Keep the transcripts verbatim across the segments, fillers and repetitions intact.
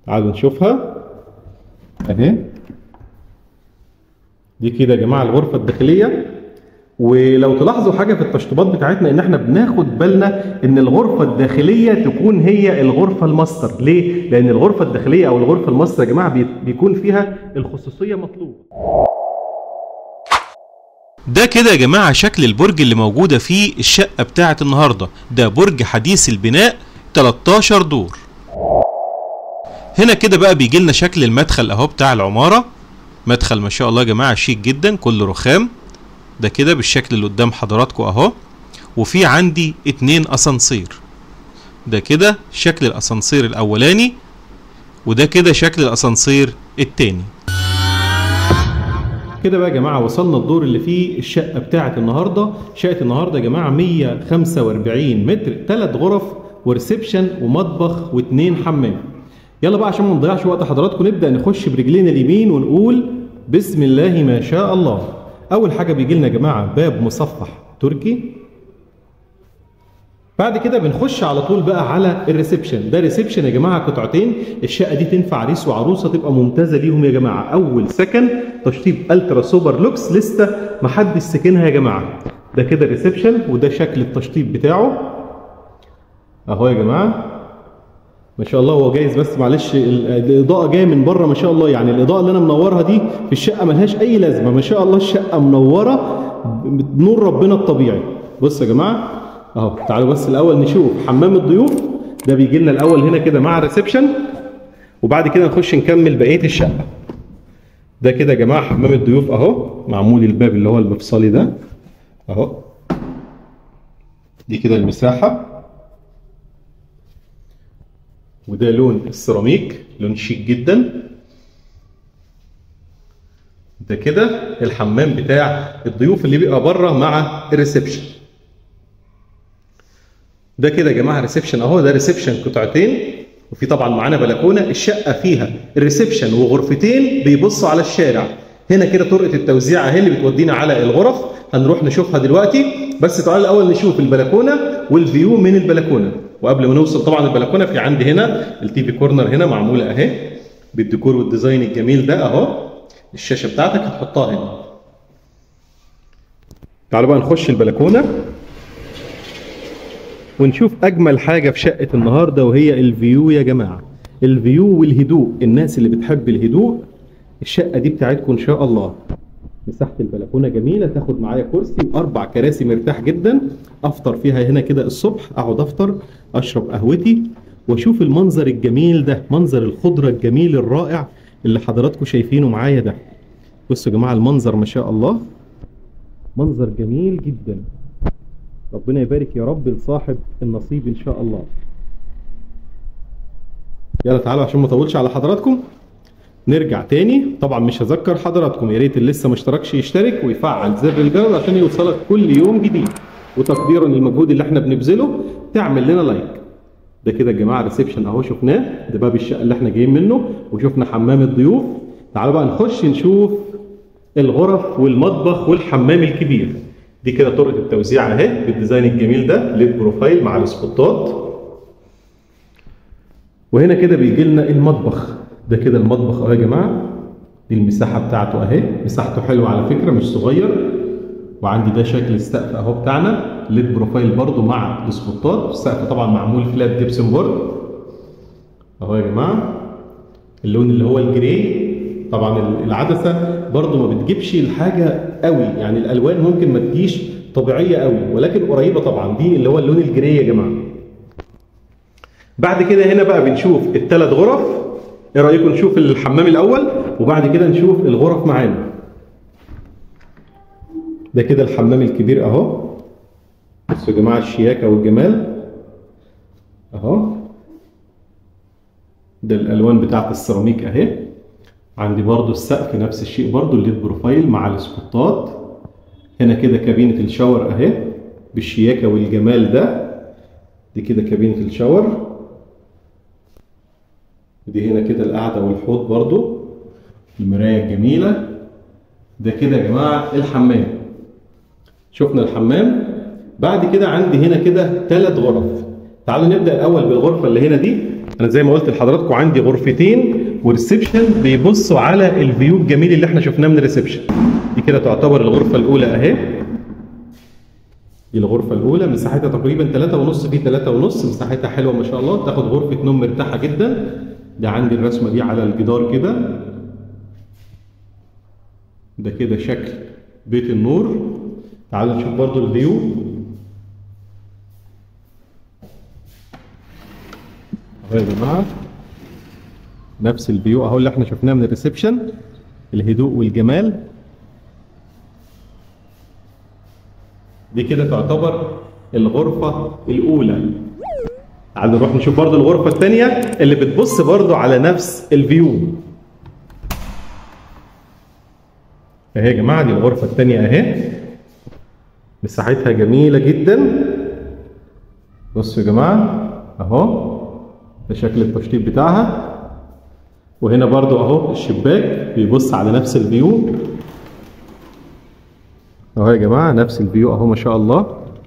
تعالوا نشوفها اهي. دي كده يا جماعه الغرفه الداخليه. ولو تلاحظوا حاجه في التشطيبات بتاعتنا ان احنا بناخد بالنا ان الغرفه الداخليه تكون هي الغرفه الماستر. ليه؟ لان الغرفه الداخليه او الغرفه الماستر يا جماعه بيكون فيها الخصوصيه مطلوبه. ده كده يا جماعه شكل البرج اللي موجوده فيه الشقه بتاعه النهارده. ده برج حديث البناء تلتاشر دور. هنا كده بقى بيجي لنا شكل المدخل اهو بتاع العماره. مدخل ما شاء الله يا جماعه شيك جدا كله رخام. ده كده بالشكل اللي قدام حضراتكم اهو. وفي عندي اتنين اسانسير. ده كده شكل الاسانسير الاولاني وده كده شكل الاسانسير التاني. كده بقى يا جماعه وصلنا الدور اللي فيه الشقه بتاعه النهارده. شقه النهارده يا جماعه مية وخمسة واربعين متر، ثلاث غرف وريسبشن ومطبخ واثنين حمام. يلا بقى عشان ما نضيعش وقت حضراتكم نبدا نخش برجلينا اليمين ونقول بسم الله ما شاء الله. اول حاجه بيجي لنا يا جماعه باب مصفح تركي. بعد كده بنخش على طول بقى على الريسبشن. ده ريسبشن يا جماعه قطعتين. الشقه دي تنفع عريس وعروسه تبقى ممتازه ليهم يا جماعه. اول سكن تشطيب الترا سوبر لوكس لسه محدش سكنها يا جماعه. ده كده الريسبشن وده شكل التشطيب بتاعه اهو يا جماعه ما شاء الله. هو جايز بس معلش الاضاءه جايه من بره ما شاء الله، يعني الاضاءه اللي انا منورها دي في الشقه ملهاش اي لازمه. ما شاء الله الشقه منوره بنور ربنا الطبيعي. بصوا يا جماعه اهو. تعالوا بس الاول نشوف حمام الضيوف. ده بيجي لنا الاول هنا كده مع الريسبشن وبعد كده نخش نكمل بقيه الشقه. ده كده يا جماعه حمام الضيوف اهو. معمول الباب اللي هو المفصلي ده اهو. دي كده المساحه وده لون السيراميك لون شيك جدا. ده كده الحمام بتاع الضيوف اللي بيبقى بره مع الريسبشن. ده كده يا جماعه ريسبشن اهو. ده ريسبشن قطعتين وفي طبعا معانا بلكونه. الشقه فيها الريسبشن وغرفتين بيبصوا على الشارع. هنا كده طرقه التوزيع اهي اللي بتودينا على الغرف. هنروح نشوفها دلوقتي بس تعالوا الاول نشوف البلكونه والفيو من البلكونه. وقبل ما نوصل طبعا البلكونه في عندي هنا التي في كورنر هنا معموله اهي بالديكور والديزاين الجميل ده اهو. الشاشه بتاعتك هتحطها هنا. تعالوا بقى نخش البلكونه ونشوف اجمل حاجه في شقه النهارده وهي الفيو يا جماعه. الفيو والهدوء. الناس اللي بتحب الهدوء الشقه دي بتاعتكم ان شاء الله. مساحه البلكونه جميله. تاخد معايا كرسي واربع كراسي مرتاح جدا. افطر فيها هنا كده الصبح. اقعد افطر اشرب قهوتي واشوف المنظر الجميل ده. منظر الخضره الجميل الرائع اللي حضراتكم شايفينه معايا ده. بصوا يا جماعه المنظر ما شاء الله. منظر جميل جدا. ربنا يبارك يا رب لصاحب النصيب ان شاء الله. يلا تعالوا عشان ما اطولش على حضراتكم نرجع تاني. طبعا مش هذكر حضراتكم يا ريت اللي لسه ما اشتركش يشترك ويفعل زر الجرس عشان يوصلك كل يوم جديد. وتقديرا للمجهود اللي احنا بنبذله تعمل لنا لايك. ده كده يا جماعه ريسبشن اهو شفناه. ده باب الشقه اللي احنا جايين منه وشفنا حمام الضيوف. تعالوا بقى نخش نشوف الغرف والمطبخ والحمام الكبير. دي كده طرقه التوزيع اهي بالديزاين الجميل ده ليد بروفايل مع السبوتات. وهنا كده بيجي لنا المطبخ. ده كده المطبخ اهو يا جماعه. دي المساحه بتاعته اهي. مساحته حلوه على فكره مش صغير. وعندي ده شكل السقف اهو بتاعنا ليد بروفايل برده مع السبوتات. السقف طبعا معمول فلات جبسون بورد اهو يا جماعه. اللون اللي هو الجراي. طبعا العدسه برضو ما بتجيبش الحاجه قوي، يعني الالوان ممكن ما تجيش طبيعيه قوي ولكن قريبه طبعا. دي اللي هو اللون الجراي يا جماعه. بعد كده هنا بقى بنشوف الثلاث غرف. ايه رايكم نشوف الحمام الاول وبعد كده نشوف الغرف معانا. ده كده الحمام الكبير اهو. بصوا يا جماعه الشياكه والجمال اهو. ده الالوان بتاعت السيراميك اهي. عندي برضو السقف نفس الشيء برضو الليد بروفايل مع السبوتات. هنا كده كابينة الشاور اهي بالشياكة والجمال ده. دي كده كابينة الشاور. دي هنا كده القعدة والحوض برضو. المراية الجميلة. ده كده يا جماعة الحمام. شفنا الحمام. بعد كده عندي هنا كده ثلاث غرف. تعالوا نبدا الاول بالغرفه اللي هنا دي. انا زي ما قلت لحضراتكم عندي غرفتين وريسبشن بيبصوا على الفيو الجميل اللي احنا شفناه من الريسبشن. دي كده تعتبر الغرفه الاولى اهي. دي الغرفه الاولى، مساحتها تقريبا ثلاثة ونص في ثلاثة ونص، مساحتها حلوه ما شاء الله، تاخد غرفه نوم مرتاحه جدا. ده عندي الرسمه دي على الجدار كده. ده كده شكل بيت النور. تعالوا نشوف برضو الفيو. اهو يا جماعه نفس الفيو اهو اللي احنا شفناه من الريسبشن، الهدوء والجمال. دي كده تعتبر الغرفه الاولى. تعالوا نروح نشوف برضو الغرفه الثانيه اللي بتبص برضو على نفس الفيو. اهي يا جماعه دي الغرفه الثانيه اهي، مساحتها جميله جدا. بصوا يا جماعه اهو ده شكل التشطيب بتاعها. وهنا برضو اهو الشباك بيبص على نفس الفيو اهو يا جماعه، نفس الفيو اهو ما شاء الله.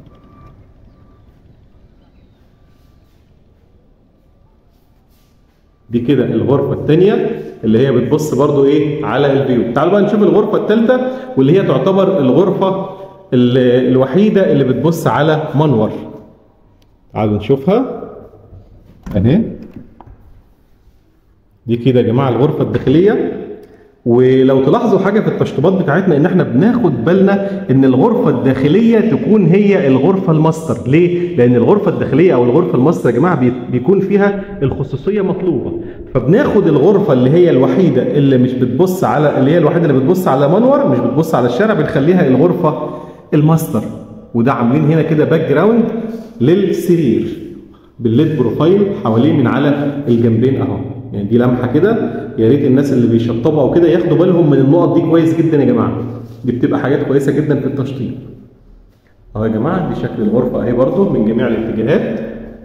دي كده الغرفه الثانيه اللي هي بتبص برضو ايه على الفيو. تعالوا بقى نشوف الغرفه الثالثه واللي هي تعتبر الغرفه الوحيده اللي بتبص على منور. تعالوا نشوفها اهي. دي كده يا جماعه الغرفه الداخليه. ولو تلاحظوا حاجه في التشطيبات بتاعتنا ان احنا بناخد بالنا ان الغرفه الداخليه تكون هي الغرفه الماستر. ليه؟ لان الغرفه الداخليه او الغرفه الماستر يا جماعه بيكون فيها الخصوصيه مطلوبه، فبناخد الغرفه اللي هي الوحيده اللي مش بتبص على اللي هي الوحيده اللي بتبص على منور، مش بتبص على الشارع، بنخليها الغرفه الماستر. وده عاملين هنا كده باك جراوند للسرير بالليد بروفايل حواليه من على الجنبين اهو. يعني دي لمحه كده، يا ريت الناس اللي بيشطبوا او كده ياخدوا بالهم من النقط دي كويس جدا يا جماعه. دي بتبقى حاجات كويسه جدا في التشطيب. اهو يا جماعه دي شكل الغرفه اهي برضو من جميع الاتجاهات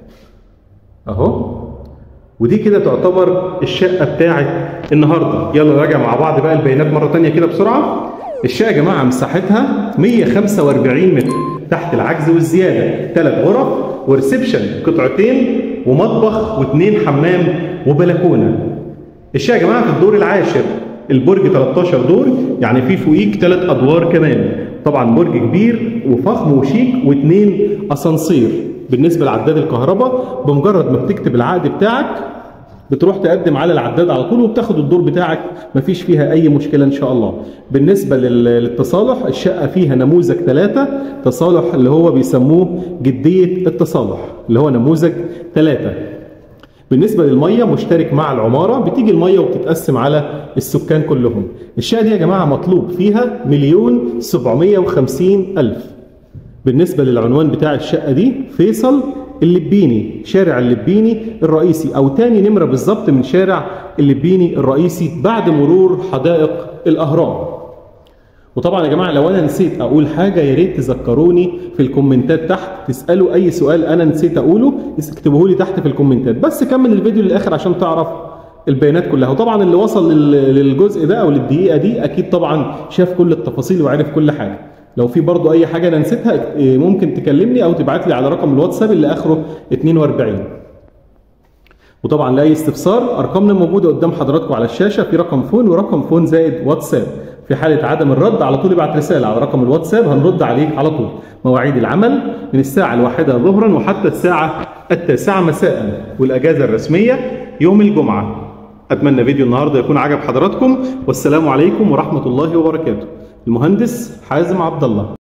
اهو. ودي كده تعتبر الشقه بتاعه النهارده. يلا نراجع مع بعض بقى البيانات مره ثانيه كده بسرعه. الشقه يا جماعه مساحتها مية وخمسة وأربعين متر تحت العجز والزياده، ثلاث غرف وريسبشن قطعتين ومطبخ واثنين حمام وبلكونه. الشقه يا جماعه في الدور العاشر، البرج ثلاثة عشر دور، يعني في فوقيك ثلاث ادوار كمان. طبعا برج كبير وفخم وشيك واثنين اسانسير. بالنسبه لعداد الكهرباء بمجرد ما بتكتب العقد بتاعك بتروح تقدم على العداد على طول وبتاخد الدور بتاعك، مفيش فيها اي مشكله ان شاء الله. بالنسبه للتصالح الشقه فيها نموذج ثلاثة تصالح اللي هو بيسموه جديه التصالح اللي هو نموذج ثلاثة. بالنسبه للميه مشترك مع العماره، بتيجي الميه وبتتقسم على السكان كلهم. الشقه دي يا جماعه مطلوب فيها مليون سبعمية وخمسين الف. بالنسبه للعنوان بتاع الشقه دي فيصل اللبيني، شارع اللبيني الرئيسي او تاني نمره بالظبط من شارع اللبيني الرئيسي بعد مرور حدائق الاهرام. وطبعا يا جماعه لو انا نسيت اقول حاجه يا ريت تذكروني في الكومنتات تحت، تسالوا اي سؤال انا نسيت اقوله اكتبوه لي تحت في الكومنتات. بس كمل الفيديو للاخر عشان تعرف البيانات كلها. وطبعا اللي وصل للجزء ده او للدقيقه دي اكيد طبعا شاف كل التفاصيل وعرف كل حاجه. لو في برضو اي حاجه انا نسيتها ممكن تكلمني او تبعت لي على رقم الواتساب اللي اخره اتنين وأربعين. وطبعا لاي استفسار ارقامنا موجوده قدام حضراتكم على الشاشه، في رقم فون ورقم فون زائد واتساب. في حاله عدم الرد على طول ابعت رساله على رقم الواتساب هنرد عليك على طول. مواعيد العمل من الساعه الواحدة ظهرا وحتى الساعه التاسعة مساء، والاجازه الرسميه يوم الجمعه. اتمنى فيديو النهارده يكون عجب حضراتكم، والسلام عليكم ورحمه الله وبركاته. المهندس حازم عبد الله.